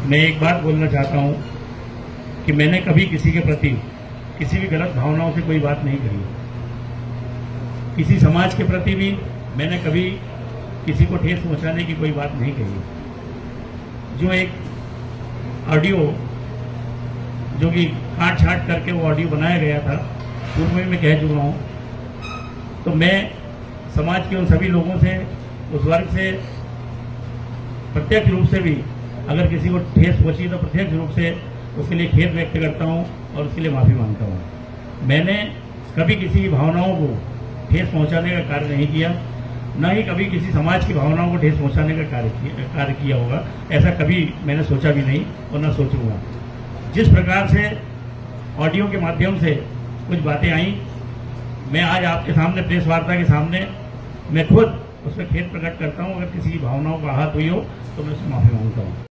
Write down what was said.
मैं एक बात बोलना चाहता हूं कि मैंने कभी किसी के प्रति किसी भी गलत भावनाओं से कोई बात नहीं कही। किसी समाज के प्रति भी मैंने कभी किसी को ठेस पहुंचाने की कोई बात नहीं कही। जो एक ऑडियो जो कि काट छाट करके वो ऑडियो बनाया गया था, पूर्व में मैं कह चुका हूं, तो मैं समाज के उन सभी लोगों से, उस वर्ग से प्रत्यक्ष रूप से भी अगर किसी को ठेस पहुंची तो प्रत्यक्ष रूप से उसके लिए खेद व्यक्त करता हूं और उसके लिए माफी मांगता हूं। मैंने कभी किसी की भावनाओं को ठेस पहुंचाने का कार्य नहीं किया, न ही कभी किसी समाज की भावनाओं को ठेस पहुंचाने का कार्य किया होगा। ऐसा कभी मैंने सोचा भी नहीं और न सोचूंगा। जिस प्रकार से ऑडियो के माध्यम से कुछ बातें आई, मैं आज आपके सामने प्रेस वार्ता के सामने मैं खुद उसमें खेद प्रकट करता हूं। अगर किसी की भावनाओं को आहत हुई हो तो मैं उससे माफी मांगता हूं।